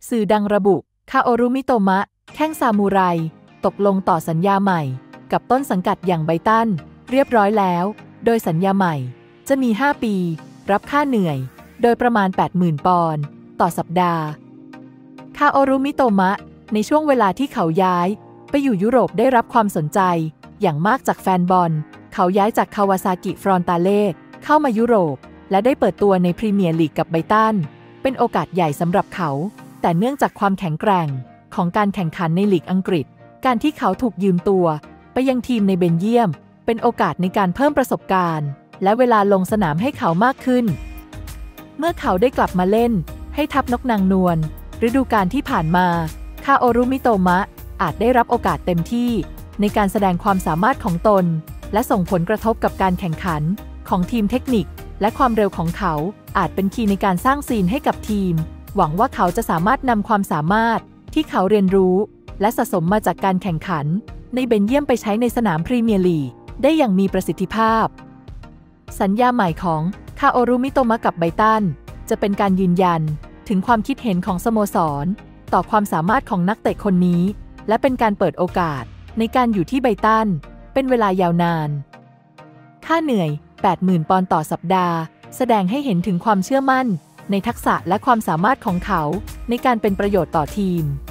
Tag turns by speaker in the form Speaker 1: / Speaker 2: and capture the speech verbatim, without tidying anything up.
Speaker 1: สื่อดังระบุคาโอรุมิโตมะแข้งซามูไรตกลงต่อสัญญาใหม่กับต้นสังกัดอย่างไบตันเรียบร้อยแล้วโดยสัญญาใหม่จะมีห้าปีรับค่าเหนื่อยโดยประมาณ แปดหมื่น ปอนด์ต่อสัปดาห์คาโอรุมิโตมะในช่วงเวลาที่เขาย้ายไปอยู่ยุโรปได้รับความสนใจอย่างมากจากแฟนบอลเขาย้ายจากคาวาซากิฟรอนตาเล่เข้ามายุโรปและได้เปิดตัวในพรีเมียร์ลีกกับไบตันเป็นโอกาสใหญ่สำหรับเขาแต่เนื่องจากความแข็งแกร่งของการแข่งขันในลีกอังกฤษการที่เขาถูกยืมตัวไปยังทีมในเบลเยียมเป็นโอกาสในการเพิ่มประสบการณ์และเวลาลงสนามให้เขามากขึ้นเมื่อเขาได้กลับมาเล่นให้ทัพนกนางนวลฤดูกาลที่ผ่านมาคาโอรุมิโตมะอาจได้รับโอกาสเต็มที่ในการแสดงความสามารถของตนและส่งผลกระทบกับการแข่งขันของทีมเทคนิคและความเร็วของเขาอาจเป็นคีย์ในการสร้างซีนให้กับทีมหวังว่าเขาจะสามารถนำความสามารถที่เขาเรียนรู้และสะสมมาจากการแข่งขันในเบลเยียมไปใช้ในสนามพรีเมียร์ลีกได้อย่างมีประสิทธิภาพสัญญาใหม่ของคาโอรุมิโตมะกับไบตันจะเป็นการยืนยันถึงความคิดเห็นของสโมสรต่อความสามารถของนักเตะคนนี้และเป็นการเปิดโอกาสในการอยู่ที่ไบตันเป็นเวลายาวนานค่าเหนื่อย แปดหมื่น ปอนด์ต่อสัปดาห์แสดงให้เห็นถึงความเชื่อมั่นในทักษะและความสามารถของเขาในการเป็นประโยชน์ต่อทีม